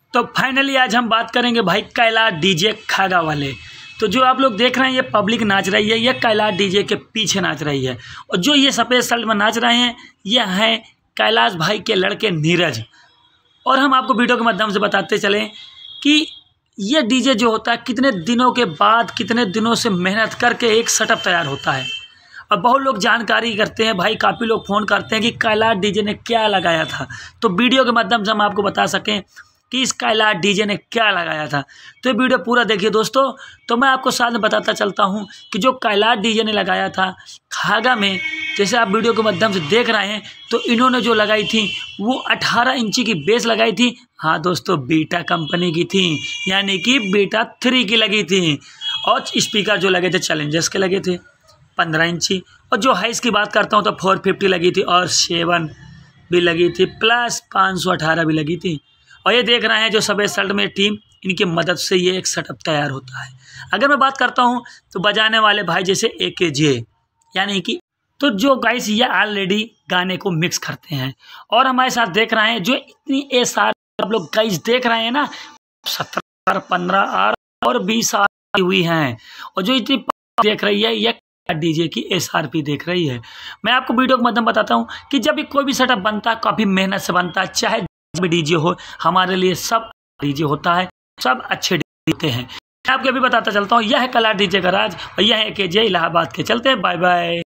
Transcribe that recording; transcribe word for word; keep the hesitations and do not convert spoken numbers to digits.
तो फाइनली आज हम बात करेंगे भाई कैलाश डीजे खागा वाले। तो जो आप लोग देख रहे हैं ये पब्लिक नाच रही है, ये कैलाश डीजे के पीछे नाच रही है। और जो ये सफ़ेद शर्ट में नाच रहे हैं ये हैं कैलाश भाई के लड़के नीरज। और हम आपको वीडियो के माध्यम से बताते चलें कि ये डीजे जो होता है कितने दिनों के बाद, कितने दिनों से मेहनत करके एक सेटअप तैयार होता है। और बहुत लोग जानकारी करते हैं भाई, काफ़ी लोग फ़ोन करते हैं कि कैलाश डीजे ने क्या लगाया था। तो वीडियो के माध्यम से हम आपको बता सकें कि इस कैलाश डीजे ने क्या लगाया था, तो ये वीडियो पूरा देखिए दोस्तों। तो मैं आपको साथ में बताता चलता हूँ कि जो कैलाश डीजे ने लगाया था खागा में, जैसे आप वीडियो के माध्यम से देख रहे हैं, तो इन्होंने जो लगाई थी वो अठारह इंची की बेस लगाई थी। हाँ दोस्तों, बीटा कंपनी की थी, यानी कि बीटा थ्री की लगी थी। और स्पीकर जो लगे थे चैलेंजर्स के लगे थे पंद्रह इंची। और जो हाइस की बात करता हूँ तो फोर फिफ्टी लगी थी और सेवन भी लगी थी, प्लस पाँच सौ अठारह भी लगी थी। और ये देख रहे हैं जो सफ़ेद शर्ट में टीम, इनकी मदद से ये एक सेटअप तैयार होता है। अगर मैं बात करता हूँ तो बजाने वाले भाई जैसे ए के जे, यानी कि तो जो गाइस ये ऑलरेडी गाने को मिक्स करते हैं। और हमारे साथ देख रहे हैं जो इतनी एस आर आप लोग गाइस देख रहे हैं ना, सत्रह पंद्रह आर और बीस आर हुई हैं। और जो इतनी देख रही है ये डीजे की एस आर पी देख रही है। मैं आपको वीडियो के माध्यम बताता हूँ कि जब भी कोई भी सेटअप बनता है काफ़ी मेहनत से बनता है, चाहे भी डीजे हो, हमारे लिए सब डीजे होता है, सब अच्छे डीजे होते हैं। मैं आपको अभी बताता चलता हूँ, यह है कैलाश डीजे का राज और यह है के जे इलाहाबाद के। चलते हैं, बाय बाय।